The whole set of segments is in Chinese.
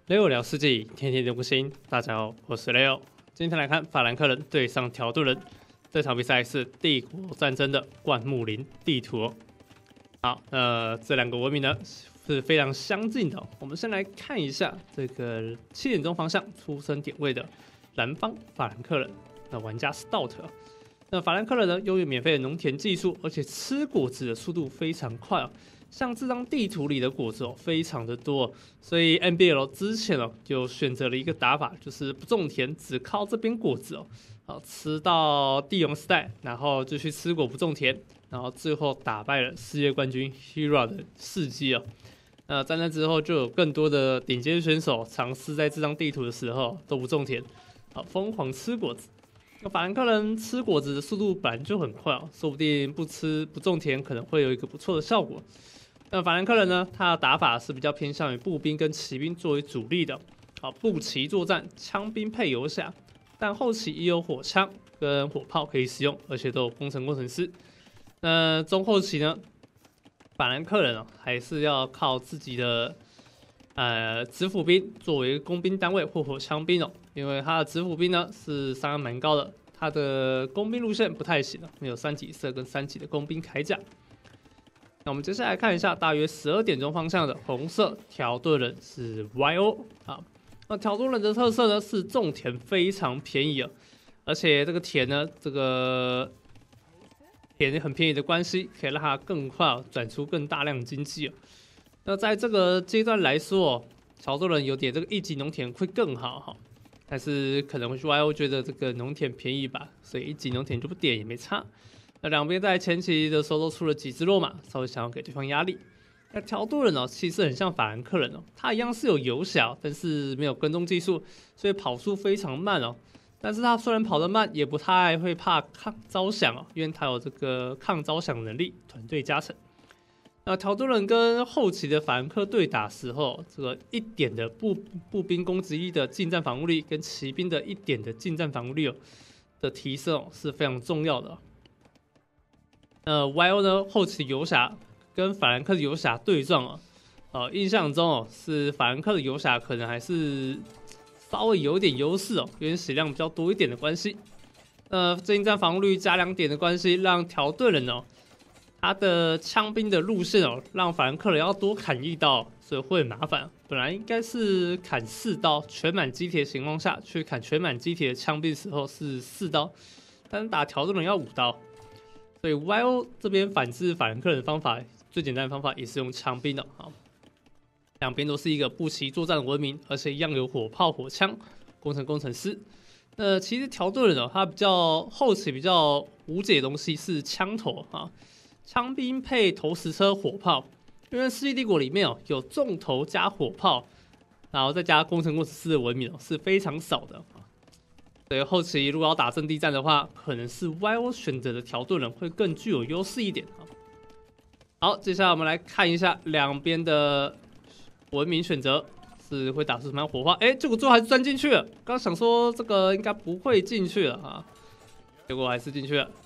Leo 聊世纪，天天更新。大家好，我是 Leo。今天来看法兰克人对上条顿人，这场比赛是帝国战争的灌木林地图。好，这两个文明呢是非常相近的。我们先来看一下这个7点钟方向出生点位的蓝方法兰克人，那玩家 Stout。那法兰克人呢拥有免费的农田技术，而且吃果子的速度非常快哦。像这张地图里的果子非常的多，所以 NBL 之前就选择了一个打法，就是不种田，只靠这边果子吃到帝王时代，然后就去吃果不种田，然后最后打败了世界冠军 Hira 的事迹在那之后就有更多的顶尖选手尝试在这张地图的时候都不种田，疯狂吃果子。法兰克人吃果子的速度本来就很快说不定不种田可能会有一个不错的效果。那法兰克人呢，他的打法是比较偏向于步兵跟骑兵作为主力的。步骑作战，枪兵配游侠，但后期也有火枪跟火炮可以使用，而且都有工程师。那中后期呢，法兰克人还是要靠自己的指府兵作为工兵单位或火枪兵因为他的指府兵呢是伤害蛮高的，他的工兵路线不太行没有3级色跟3级的工兵铠甲。那我们接下来看一下，大约12点钟方向的红色条顿人是 YO 那条顿人的特色呢是种田非常便宜而且这个田呢，这个田很便宜的关系，可以让它更快转出更大量经济那在这个阶段来说条顿人有点这个1级农田会更好但是可能YO 觉得这个农田便宜吧，所以1级农田就不点也没差。那两边在前期的时候都出了几只落马，稍微想要给对方压力。那条顿人其实很像法兰克人他一样是有游侠，但是没有跟踪技术，所以跑速非常慢但是他虽然跑得慢，也不太会怕抗招降因为他有这个抗招降能力，团队加成。那条顿人跟后期的法兰克对打时候，这个1点的步兵攻击力的近战防御力跟骑兵的1点的近战防御力的提升是非常重要的。YO 呢后期游侠跟法兰克的游侠对撞印象中是法兰克的游侠可能还是稍微有点优势因为血量比较多一点的关系。近战防御率加2点的关系，让条顿人他的枪兵的路线让法兰克人要多砍1刀，所以会很麻烦。本来应该是砍4刀，全满机体的情况下去砍全满机体的枪兵的时候是4刀，但是打条顿人要5刀。所以 YO 这边反制法兰克人的方法，最简单的方法也是用枪兵两边都是一个步骑作战的文明，而且一样有火炮、火枪、工程师。其实条顿人他比较后期比较无解的东西是枪头枪兵配投石车、火炮，因为世纪帝国里面有重头加火炮，然后再加工程师的文明是非常少的。所以后期如果要打阵地战的话，可能是 YO 选择的条顿人会更具有优势一点好，接下来我们来看一下两边的文明选择是会打出什么样火花。结果最后还是钻进去了。刚想说这个应该不会进去了结果还是进去了。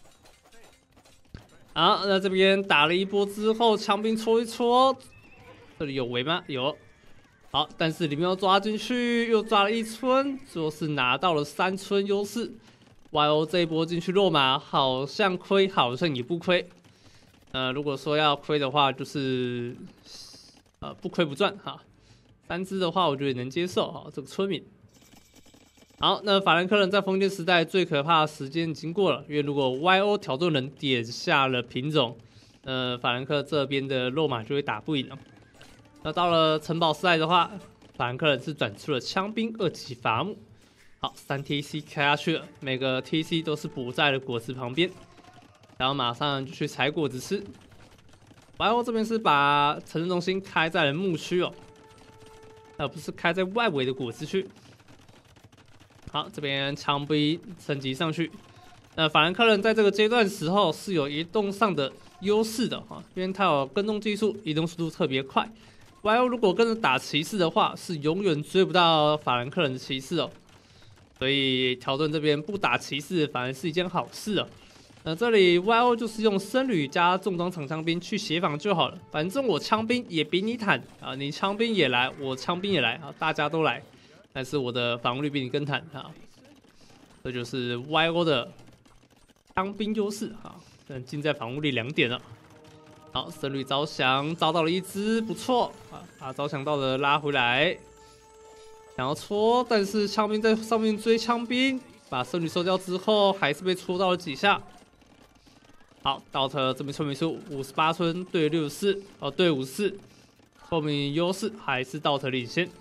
好，那这边打了一波之后，枪兵戳一戳，这里有围吗？有。好，但是里面又抓进去，又抓了1村，最后是拿到了3村优势。YO 这一波进去落马，好像亏，好像也不亏。如果说要亏的话，就是不亏不赚3只的话，我觉得能接受这个村民。好，那法兰克人在封建时代最可怕的时间已经过了，因为如果 YO 条顿人点下了品种，法兰克这边的落马就会打不赢了。那到了城堡时代的话，法兰克人是转出了枪兵2级伐木。好，3 TC 开下去了，每个 TC 都是补在了果子旁边，然后马上就去采果子吃。YO 这边是把城镇中心开在了牧区而不是开在外围的果子区。好，这边枪兵升级上去。法兰克人在这个阶段时候是有移动上的优势的因为他有跟踪技术，移动速度特别快。YO 如果跟着打骑士的话，是永远追不到法兰克人的骑士所以条顿这边不打骑士反而是一件好事这里 YO 就是用僧侣加重装长枪兵去协防就好了，反正我枪兵也比你坦啊，你枪兵也来，我枪兵也来啊，大家都来，但是我的防御率比你更坦啊，这就是 YO 的枪兵优势啊，近在防御力2点了。好，僧侣招降招到了一只，不错啊，把招降到的拉回来，想要戳，但是枪兵在上面追枪兵，把僧侣收掉之后，还是被戳到了几下。好，到这边村民数58村对64，哦对54，后面优势还是道特领先。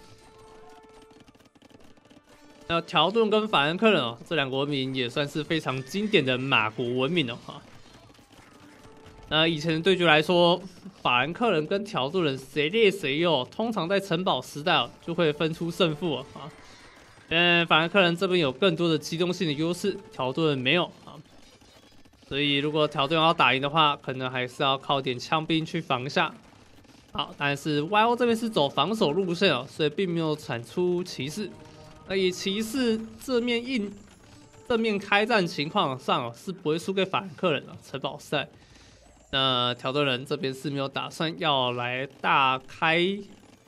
那条顿跟法兰克人哦，这2个文明也算是非常经典的马国文明哦哈。那以前的对决来说，法兰克人跟条顿人谁劣谁优，通常在城堡时代哦就会分出胜负啊。法兰克人这边有更多的机动性的优势，条顿没有啊。所以如果条顿要打赢的话，可能还是要靠点枪兵去防一下。好，但是 YO 这边是走防守路线哦，所以并没有产出骑士。那以骑士正面开战情况上哦，是不会输给法兰克人的城堡赛。那条顿人这边是没有打算要来大开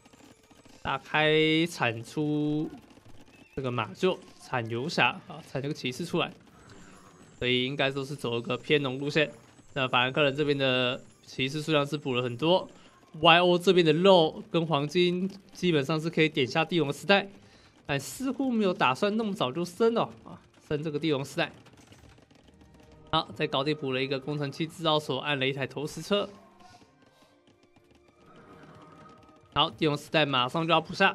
产出这个马厩产游侠啊，产这个骑士出来。所以应该都是走一个偏农路线。那法兰克人这边的骑士数量是补了很多 ，YO 这边的肉跟黄金基本上是可以点下帝王时代，但似乎没有打算那么早就升了啊，升这个帝王时代。好，在高地补了一个工程器制造所，按了一台投石车。好，帝王时代马上就要补下。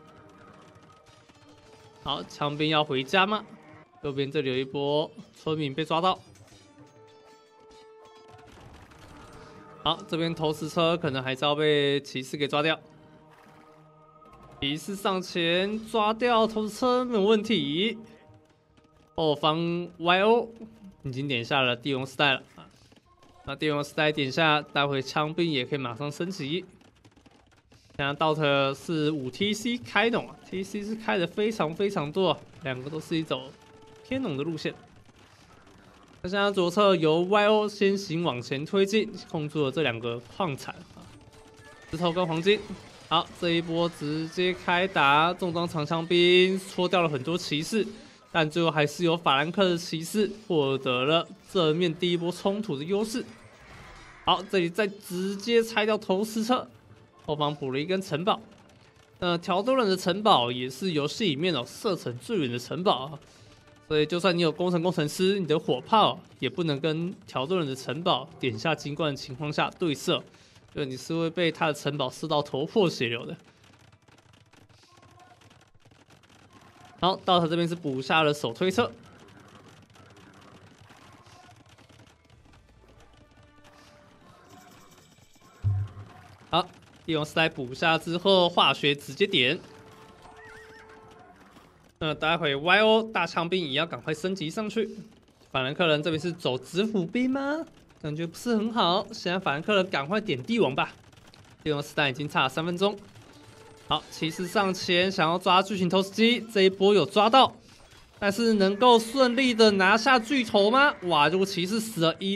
好，枪兵要回家吗？右边这里有一波村民被抓到，好，这边投石车可能还是要被骑士给抓掉。骑士上前抓掉投石车没有问题。后方 YO 已经点下了帝王时代了啊，那帝王时代点下，待会枪兵也可以马上升级。现在 DOT 是5TC 开农啊 ，TC 是开的非常多，2个都是一种偏农的路线。那现在左侧由 YO 先行往前推进，控住了这2个矿产啊，石头跟黄金。好，这一波直接开打，重装长枪兵戳掉了很多骑士，但最后还是由法兰克的骑士获得了正面第一波冲突的优势。好，这里再直接拆掉投石车，后方补了一根城堡。条顿人的城堡也是游戏里面射程最远的城堡啊。所以，就算你有工程师，你的火炮也不能跟条顿人的城堡点下金冠的情况下对射，就你是会被他的城堡射到头破血流的。好，到他这边是补下了手推车。好，帝王时代补下之后，化学直接点。待会 YO 大枪兵也要赶快升级上去。法兰克人这边是走指斧兵吗？感觉不是很好。现在法兰克人赶快点帝王吧。帝王时代已经差了3分钟。好，骑士上前想要抓巨型投石机，这一波有抓到，但是能够顺利的拿下巨头吗？哇，这个骑士死了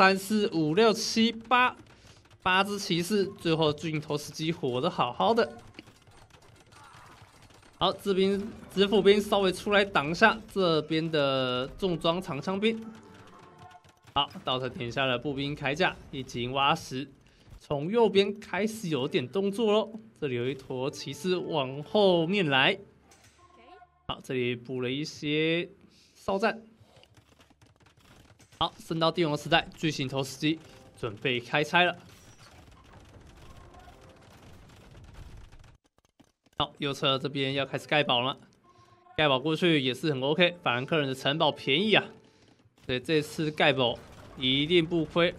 1、2、3、4、5、6、7、8只骑士，最后巨型投石机活得好好的。好，这边指斧兵稍微出来挡下这边的重装长枪兵。好，道特点下了步兵铠甲，已经挖石，从右边开始有点动作咯。这里有一坨骑士往后面来。好，这里补了一些哨站。好，升到帝王时代，巨型投石机准备开拆了。好，右侧这边要开始盖堡了，盖堡过去也是很 OK。法兰克人的城堡便宜啊，所以这次盖堡一定不亏。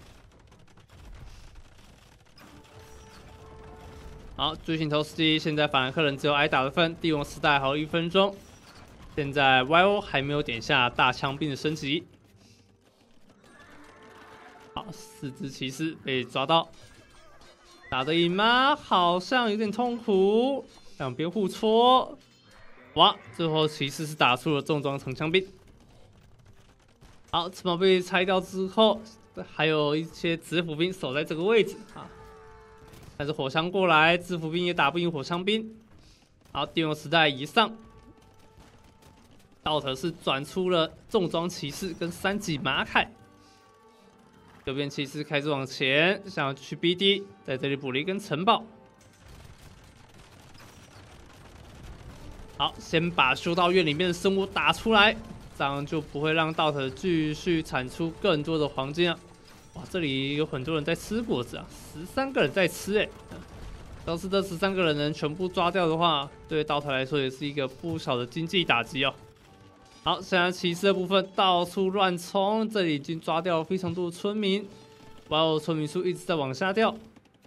好，巨型投石机现在法兰克人只有挨打的份，帝王时代还有1分钟。现在 YO 还没有点下大枪兵的升级。好，4只骑士被抓到。打得赢吗？好像有点痛苦，两边互戳。哇，最后骑士是打出了重装长枪兵。 好，城堡被拆掉之后，还有一些子府兵守在这个位置啊。但是火枪过来，子府兵也打不赢火枪兵。好，电用时代以上，道特是转出了重装骑士跟3级马凯。右边骑士开始往前，想要去 BD， 在这里补了一根城堡。好，先把修道院里面的生物打出来，这样就不会让道特继续产出更多的黄金了。哇，这里有很多人在吃果子啊，13个人在吃哎。要是这13个人能全部抓掉的话，对道特来说也是一个不小的经济打击哦。好，现在骑士的部分到处乱冲，这里已经抓掉了非常多的村民，哇哦，村民数一直在往下掉。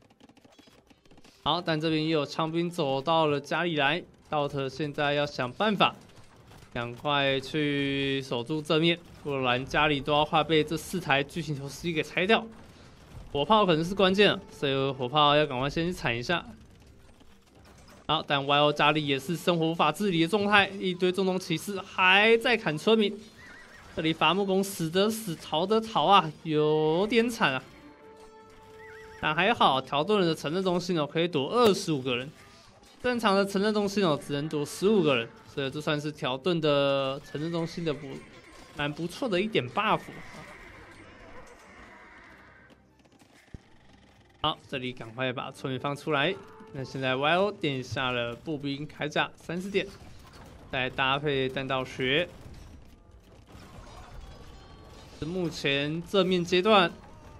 好，但这边也有枪兵走到了家里来，道特现在要想办法，赶快去守住正面，不然家里都要快被这4台巨型投石机给拆掉。火炮可能是关键了，所以火炮要赶快先去铲一下。好，但 YO 家里也是生活无法自理的状态，一堆重装骑士还在砍村民。这里伐木工死得死，逃得逃啊，有点惨啊。但还好，条顿人的城镇中心可以躲25个人，正常的城镇中心只能躲15个人，所以这算是条顿的城镇中心的蛮不错的一点 buff。好，这里赶快把村民放出来。那现在 YO 点下了步兵铠甲30点，再搭配弹道学。目前正面阶段，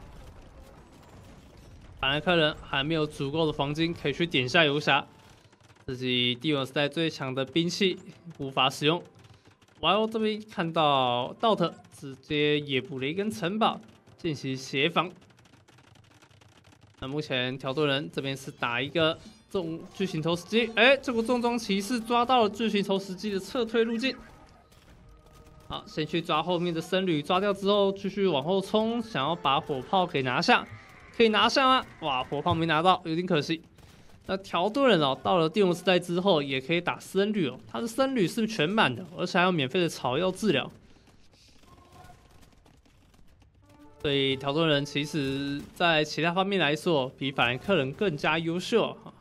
法兰克人还没有足够的黄金可以去点下游侠，自己帝王时代最强的兵器无法使用。YO 这边看到道特直接也补了一根城堡进行协防。那目前条顿人这边是打一个巨型投石机，哎，这个重装骑士抓到了巨型投石机的撤退路径。好，先去抓后面的僧侣，抓掉之后继续往后冲，想要把火炮给拿下，可以拿下吗？哇，火炮没拿到，有点可惜。那条顿人到了帝王时代之后也可以打僧侣他的僧侣是全满的，而且还有免费的草药治疗。所以条顿人其实在其他方面来说，比法兰克人更加优秀哈。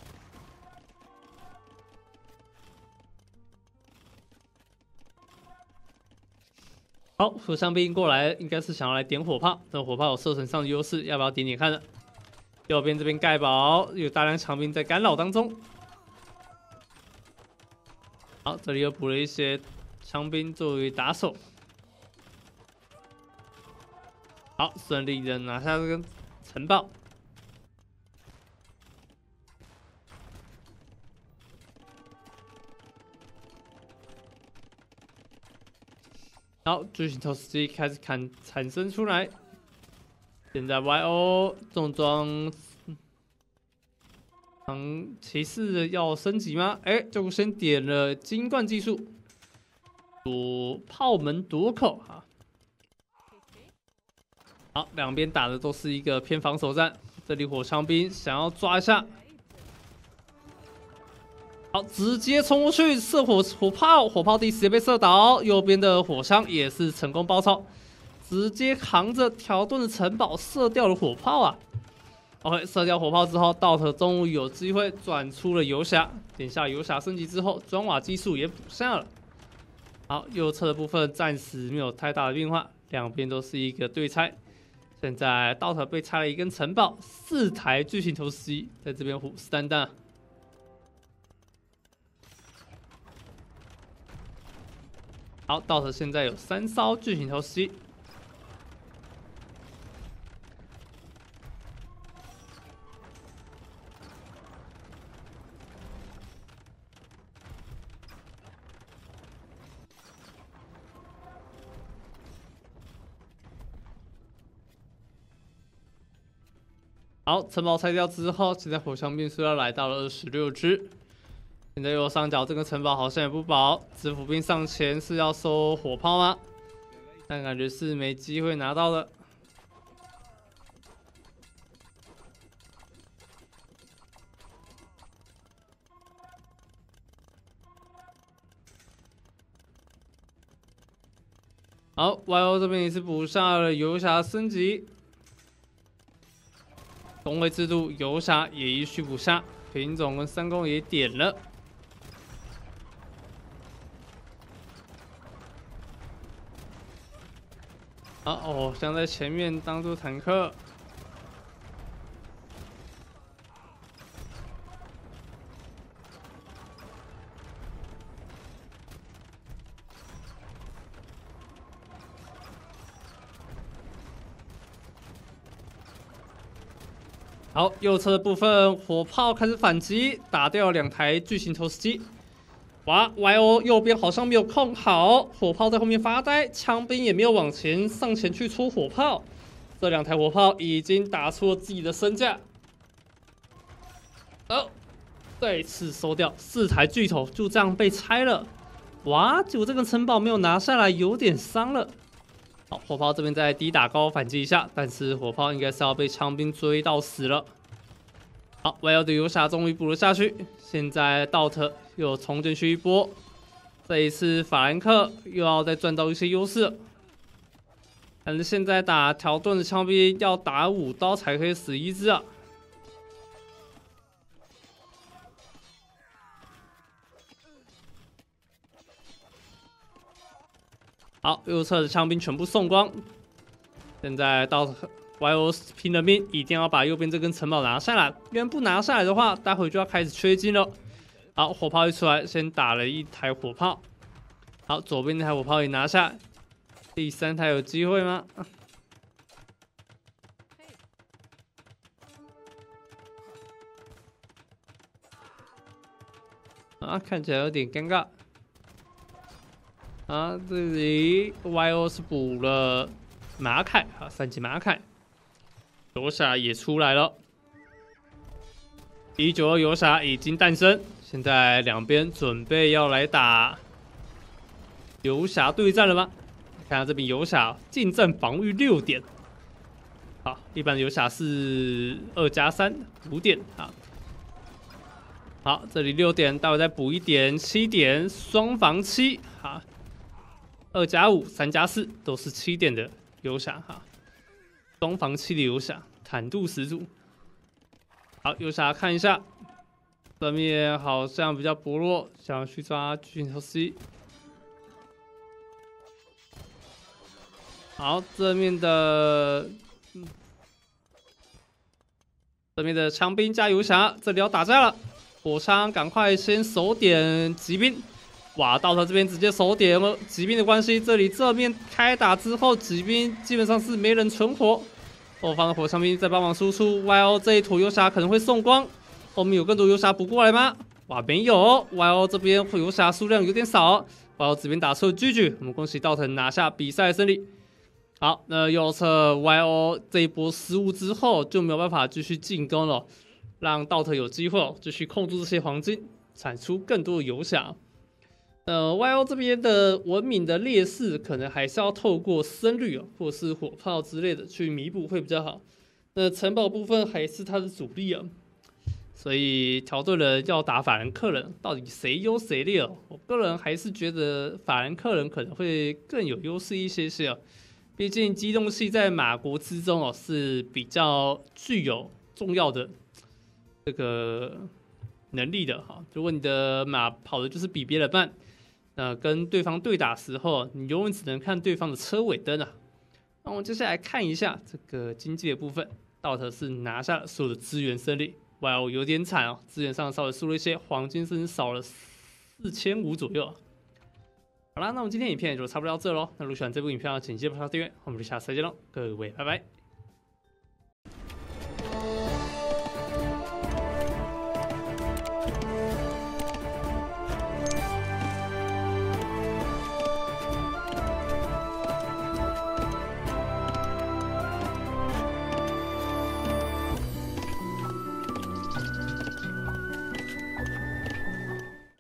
好，火枪兵过来应该是想要来点火炮，这火炮有射程上的优势，要不要点点看呢？右边这边盖堡有大量强兵在干扰当中。好，这里又补了一些枪兵作为打手。好，顺利的拿下这个城堡。好，巨型投石机开始产生出来。现在 YO 重装骑士要升级吗？哎，就先点了金冠技术，躲炮门夺口哈。好，两边打的都是一个偏防守战。这里火枪兵想要抓一下，好，直接冲过去射火炮，火炮第10也被射倒。右边的火枪也是成功包抄，直接扛着条顿的城堡射掉了火炮啊。OK， 射掉火炮之后，道特终于有机会转出了游侠，点下游侠升级之后，砖瓦技术也补上了。好，右侧的部分暂时没有太大的变化，两边都是一个对拆。现在道特被拆了一根城堡，4台巨型投石机在这边虎视眈眈。好，道特现在有3艘巨型投石机。好，城堡拆掉之后，现在火枪兵数要来到了26只。现在右上角这个城堡好像也不保，子府兵上前是要收火炮吗？但感觉是没机会拿到的。 好 ，YO 这边也是补下了游侠升级，工会制度游侠也依序补下，品种跟三公也点了。哦，想在前面当做坦克。好，右侧的部分火炮开始反击，打掉2台巨型投石机。哇 ，YO 右边好像没有控好，火炮在后面发呆，枪兵也没有往前上前去戳火炮。这2台火炮已经打出了自己的身价。再次收掉4台巨头，就这样被拆了。哇，结果这个城堡没有拿下来，有点伤了。好，火炮这边再低打高反击一下，但是火炮应该是要被枪兵追到死了。好 ，YO 的游侠终于补了下去，现在道特又冲进去一波，这一次法兰克又要再赚到一些优势了。但是现在打条顿的枪兵要打5刀才可以死1只啊。好，右侧的枪兵全部送光。现在到 YO 拼了命，一定要把右边这根城堡拿下来，因为不拿下来的话，待会就要开始缺金了。好，火炮一出来，先打了1台火炮。好，左边那台火炮也拿下，第3台有机会吗？看起来有点尴尬。这里 YO 是补了马凯3级马凯，游侠也出来了。192游侠已经诞生，现在两边准备要来打游侠对战了吗？看到这边游侠近战防御6点，好，一般的游侠是2+3 5点啊。好，这里6点，待会再补1点7点，双防7，好。2+5、3+4都是7点的游侠哈，双防7的游侠，坦度十足。好，游侠看一下，这面好像比较薄弱，想要去抓巨型投石机。好，这面的枪兵加游侠，这里要打架了，火枪赶快先守点骑兵。哇，到他这边直接守点了，骑兵的关系，这里正面开打之后，骑兵基本上是没人存活。后方的火枪兵在帮忙输出 ，YO 这一坨游侠可能会送光，后面有更多游侠补过来吗？哇，没有 ，YO 这边游侠数量有点少 ，YO 这边打出了GG，我们恭喜道腾拿下比赛胜利。好，那右侧 YO 这一波失误之后就没有办法继续进攻了，让道腾有机会继续控制这些黄金，产出更多的游侠。YO 这边的文明的劣势，可能还是要透过僧侣或是火炮之类的去弥补会比较好。那城堡部分还是它的主力啊，所以条顿人要打法兰克人，到底谁优谁劣哦？我个人还是觉得法兰克人可能会更有优势一些些哦，毕竟机动系在马国之中哦是比较具有重要的这个能力的哈。如果你的马跑的就是比别人慢。跟对方对打时候，你永远只能看对方的车尾灯啊。那我们接下来看一下这个经济的部分，道特是拿下了所有的资源胜利。哇，有点惨哦，资源上稍微输了一些，黄金甚至少了4500左右。好啦，那我们今天影片也就差不多到这喽。那如果喜欢这部影片，请记得帮我订阅，我们就下次再见喽，各位拜拜。